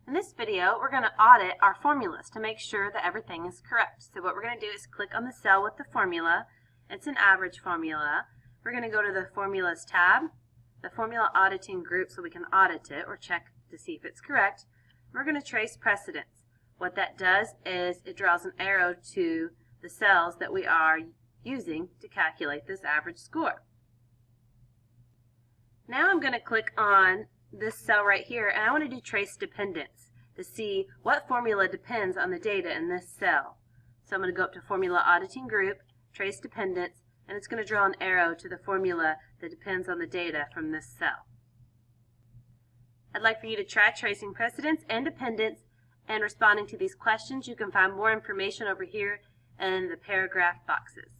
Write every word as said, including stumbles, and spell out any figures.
In this video, we're going to audit our formulas to make sure that everything is correct. So what we're going to do is click on the cell with the formula. It's an average formula. We're going to go to the Formulas tab, the Formula Auditing group, so we can audit it or check to see if it's correct. We're going to trace precedence. What that does is it draws an arrow to the cells that we are using to calculate this average score. Now I'm going to click on this cell right here, and I want to do trace dependence to see what formula depends on the data in this cell. So I'm going to go up to Formula Auditing Group, Trace Dependence, and it's going to draw an arrow to the formula that depends on the data from this cell. I'd like for you to try tracing precedence and dependence and responding to these questions. You can find more information over here in the paragraph boxes.